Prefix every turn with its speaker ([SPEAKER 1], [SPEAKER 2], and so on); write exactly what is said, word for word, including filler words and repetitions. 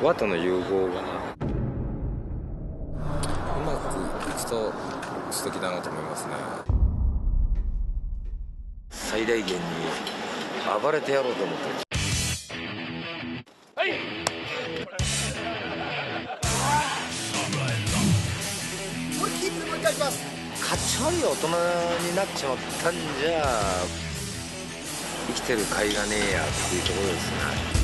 [SPEAKER 1] 和との融合がう
[SPEAKER 2] まくいくと素敵だなと思いますね。
[SPEAKER 1] 最大限に暴れてやろうと思ってる。はい、
[SPEAKER 3] これキープでもう一回いきます。
[SPEAKER 1] かちょい大人になっちまったんじゃ生きてる甲斐がねえやっていうところですね。